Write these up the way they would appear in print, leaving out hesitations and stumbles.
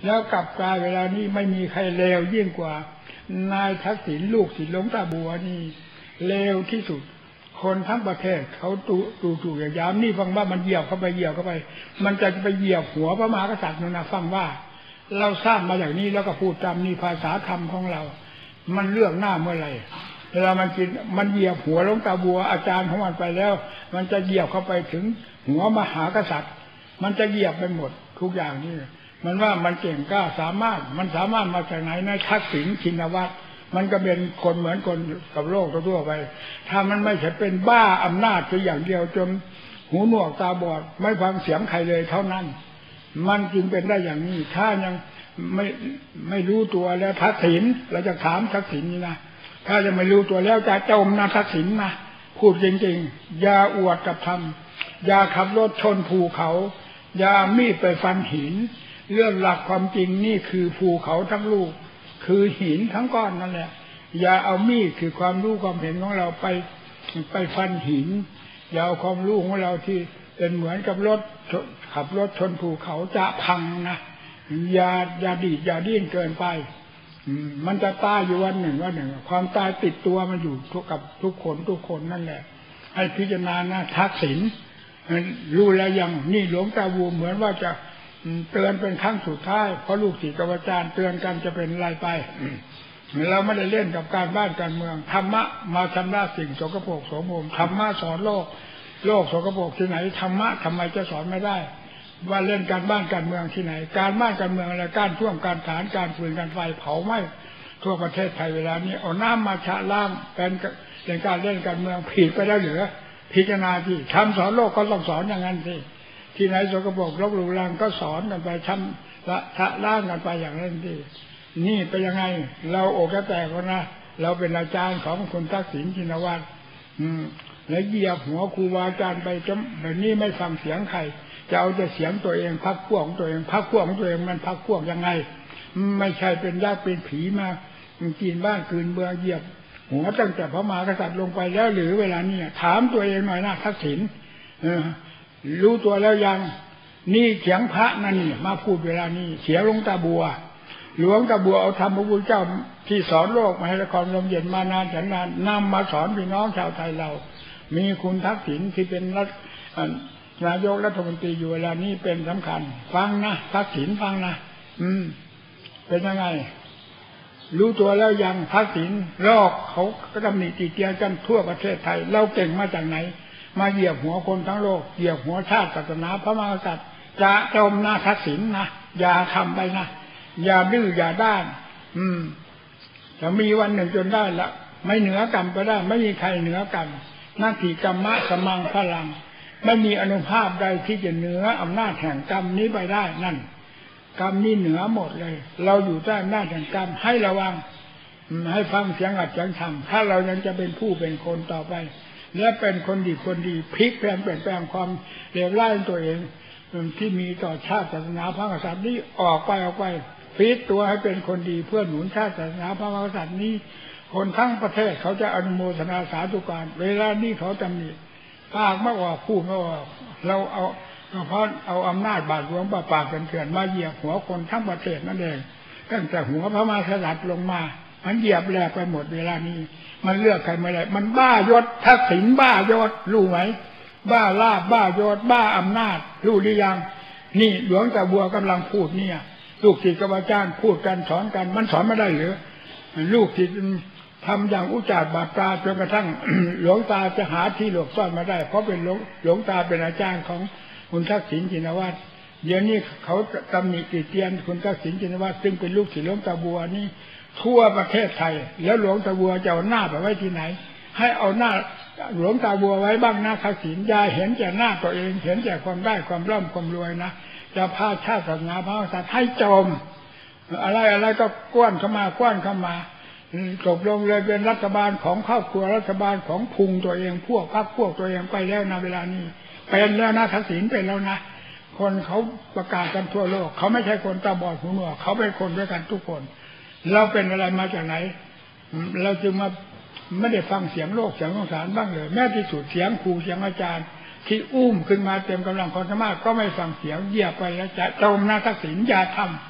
แล้วกลับกลายเวลานี้ไม่มีใครเลวยิ่งกว่านายทักษิณลูกศิษย์หลวงตาบัวนี่เลวที่สุดคนทั้งประเทศเขาดูอย่างยามนี่ฟังว่ามันเหยียบเข้าไปมันจะไปเหยียบหัวพระมหากษัตริย์นะฟังว่าเราสร้างมาอย่างนี้แล้วก็พูดตามนี้ภาษาธรรมของเรามันเลือกหน้าเมื่อไหร่เวลามันกินมันเหยียบหัวหลวงตาบัวอาจารย์ของมันไปแล้วมันจะเหยียบเข้าไปถึงหัวมหากษัตริย์มันจะเหยียบไปหมดทุกอย่างนี่มันว่ามันเก่งกล้ามันสามารถมาจากไหนนะทักษิณชินวัตรมันก็เป็นคนเหมือนคนกับโลกทั่วไปถ้ามันไม่ใช่เป็นบ้าอำนาจตัวอย่างเดียวจนหูหนวกตาบอดไม่ฟังเสียงใครเลยเท่านั้นมันจึงเป็นได้อย่างนี้ถ้ายังไม่รู้ตัวแล้วทักษิณเราจะถามทักษิณนี่นะถ้ายังไม่รู้ตัวแล้วจะจมนะทักษิณนะพูดจริงๆอย่าอวดกับธรรมอย่าขับรถชนภูเขาอย่ามีดไปฟันหินเรื่องหลักความจริงนี่คือภูเขาทั้งลูกคือหินทั้งก้อนนั่นแหละอย่าเอามีดคือความรู้ความเห็นของเราไปฟันหินอย่าเอาความรู้ของเราที่เป็นเหมือนกับรถขับรถชนภูเขาจะพังนะอย่าดีดอย่าดิ้นเกินไปมันจะตายอยู่วันหนึ่งความตายติดตัวมันอยู่กับทุกคนนั่นแหละให้พิจารณานะทักษิณรู้แล้วยังนี่หลวงตาบัวเหมือนว่าจะเตือนเป็นครั้งสุดท้ายเพราะลูกศิษย์กับอาจารย์เตือนกันจะเป็นไรไปเราไม่ได้เล่นกับการบ้านการเมืองธรรมะมาชำระสิ่งสกปรกโสมมธรรมะสอนโลกสกปรกที่ไหนธรรมะทำไมจะสอนไม่ได้ว่าเล่นการบ้านการเมืองที่ไหนการบ้านการเมืองอะไรการท่วมการฐานการฟืนการไฟเผาไหม้ทั่วประเทศไทยเวลานี้เอาน้ำมาชะล้างเป็นการเล่นการเมืองผิดไปแล้วหรือพิจารณาที่ทำสอนโลกก็ต้องสอนอย่างนั้นสิที่ไหนสกปรกรกรุงรังก็สอนกันไปชะล้างกันไปอย่างนั้นสินี่เป็นยังไงเราอกแตกแล้วนะเราเป็นอาจารย์ของคุณทักษิณชินวัตรแล้วเหยียบหัวครูบาอาจารย์ไปจนแบบนี้ไม่ฟังเสียงใครจะเอาแต่เสียงตัวเองพรรคพวกของตัวเองพรรคพวกของตัวเองมันพรรคพวกยังไงไม่ใช่เป็นญาติเป็นผีมากินบ้านคืนเมืองเหยียบหัวตั้งแต่พระมหากษัตริย์ลงไปแล้วหรือเวลานี้ถามตัวเองหน่อยนะทักษิณรู้ตัวแล้วยังนี่เสียงพระนั่นนี่มาพูดเวลานี้เสียหลวงตาบัวเอาธรรมพระพุทธเจ้าที่สอนโลกมาให้ละครลมเย็นมานานแสนนานนำมาสอนพี่น้องชาวไทยเรามีคุณทักษิณที่เป็นนายกรัฐมนตรีอยู่เวลานี้เป็นสำคัญฟังนะทักษิณฟังนะเป็นยังไงรู้ตัวแล้วยังทักษิณโลกเขาก็ตำหนิติเตียนกันทั่วประเทศไทยเราเก่งมาจากไหนมาเหยียบหัวคนทั้งโลกเหยียบหัวชาติศาสนาพระมหากษัตริย์จะจมนะทักษิณนะอย่าทำไปนะอย่าดื้ออย่าด้านจะมีวันหนึ่งจนได้ละไม่เหนือกรรมไปได้ไม่มีใครเหนือกรรมหน้าที่กรรมะสมังพลังไม่มีอนุภาพใดที่จะเหนืออำนาจแห่งกรรมนี้ไปได้นั่นกรรมนี้เหนือหมดเลยเราอยู่ใต้อำนาจแห่งกรรมให้ระวังให้ฟังเสียงอัดเสียงธรรมถ้าเรายังจะเป็นผู้เป็นคนต่อไปและเป็นคนดีพลิกแปลงเปลี่ยนแปลงความเลวร้ายตัวเองที่มีต่อชาติศาสนาพระมหากษัตริย์นี้ออกไปฟีดตัวให้เป็นคนดีเพื่อหนุนชาติศาสนาพระมหากษัตริย์นี้คนทั้งประเทศเขาจะอนุโมทนาสาธุการเวลานี้เขาตำหนิปากไม่ออกพูดไม่ออกเราเพราะเอาอำนาจบาดหลวงปากเถื่อนมาเหยียบหัวคนทั้งประเทศนั่นเองตั้งแต่หัวพระมหากษัตริย์ลงมามันเหยียบแหลกไปหมดเวลานี้มันเลือกใครไม่ได้มันบ้ายศทักษิณบ้ายศรู้ไหมบ้าลาภบ้ายศบ้าอำนาจรู้หรือยังนี่หลวงตาบัวกำลังพูดเนี่ยลูกศิษย์กับอาจารย์พูดกันสอนกันมันสอนไม่ได้หรือลูกศิษย์ทำอย่างอุจจาระบาปตาจนกระทั่ง หลวงตาจะหาที่หลบซ่อนมาได้เพราะเป็นหลวงตาเป็นอาจารย์ของคุณทักษิณชินวัตรเดี๋ยวนี้เขาตำหนิติเตียนคุณทักษิณชินวัตรซึ่งเป็นลูกศิษย์หลวงตาบัวนี่ทั่วประเทศไทยแล้วหลวงตาบัวจะเอาหน้าไปไว้ที่ไหนให้เอาหน้าหลวงตาบัวไว้บ้างนะทักษิณอย่าเห็นแต่หน้าตัวเองเห็นแต่ความได้ความร่ำความรวยนะจะพาชาติศาสนาพระมหากษัตริย์ให้จมอะไรก็กว้านเข้ามาตกลงเลยเป็นรัฐบาลของครอบครัวรัฐบาลของพุงตัวเองพวกพรรคพวกตัวเองไปแล้วนะเวลานี้เป็นแล้วนะทักษิณเป็นแล้วนะคนเขาประกาศกันทั่วโลกเขาไม่ใช่คนตาบอดหูหนวกเขาเป็นคนด้วยกันทุกคนเราเป็นอะไรมาจากไหนเราจึงมาไม่ได้ฟังเสียงโลกเสียงสงสารบ้างเลยแม้ที่สุดเสียงครูเสียงอาจารย์ที่อุ้มขึ้นมาเต็มกำลังความสามารถก็ไม่ฟังเสียงเหยียบไปแล้วจะจมนะทักษิณอย่าทำ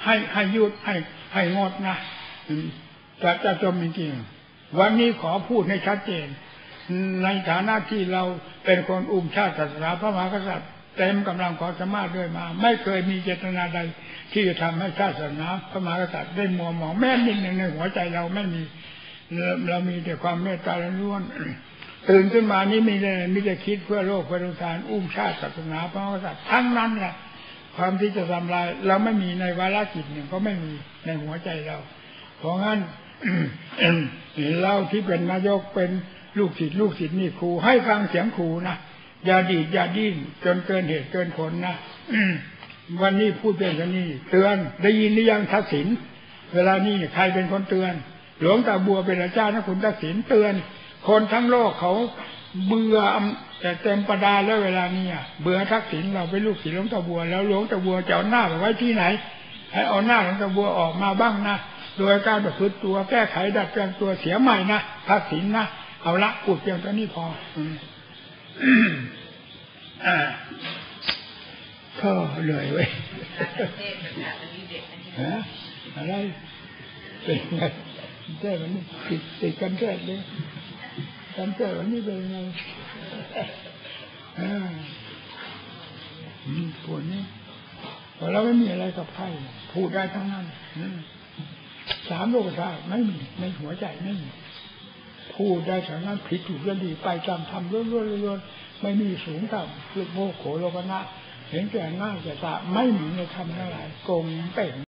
ให้หยุดให้งดนะจะจมจริงๆวันนี้ขอพูดให้ชัดเจนในฐานะที่เราเป็นคนอุ้มชาติศาสนาพระมหากษัตริย์เต็มกำลังความสามารถด้วยมาไม่เคยมีเจตนาใดที่จะทำให้ชาติศาสนาพระมหากษัตริย์ได้มัวหมองแม้นิดหนึ่งในหัวใจเราไม่มีเรามีแต่ความเมตตาล้วนตื่นขึ้นมานี้มีแต่คิดเพื่อโลกเพื่อสงสารอุ้มชาติศาสนาพระมหากษัตริย์ทั้งนั้นแหละความที่จะทำลายเราไม่มีในวาระจิตหนึ่งก็ไม่มีในหัวใจเราเพราะงั้น เราที่เป็นนายกเป็นลูกศิษย์นี่ครูให้ฟังเสียงครูนะอย่าดีดอย่าดิ้นจนเกินเหตุเกินผลนะวันนี้พูดเป็นกันนี่เตือนได้ยินหรือยังทักษิณเวลานี้ใครเป็นคนเตือนหลวงตาบัวเป็นอาจารย์นะคุณทักษิณเตือนคนทั้งโลกเขาเบื่อแต่เต็มประดาแล้วเวลานี้เบื่อทักษิณเราเป็นลูกศิษย์หลวงตาบัวแล้วหลวงตาบัวจะเอาหน้าไปไว้ที่ไหนให้เอาหน้าหลวงตาบัวออกมาบ้างนะโดยการประพฤติตัวแก้ไขดัดแปลงตัวเสียใหม่นะทักษิณนะเอาละพูดเพียงเท่านี้พอก็เหนื่อยเว้ยอะไรเป็นไงแก้วันนี้ติดกันแก้เลยกันแก้วันนี้เป็นไงปวดนี้เราไม่มีอะไรกับใครพูดได้ทั้งนั้น3 โลกธาตุไม่มีในหัวใจไม่มีพูดได้ทั้งนั้นผิดถูกและดีไปจำทำล้วนๆไม่มีสูงต่ำคือโมโหโลกนะเห็นแก่หน้าแก่ตาไม่มีในธรรมทั้งหลายโกงเป่ง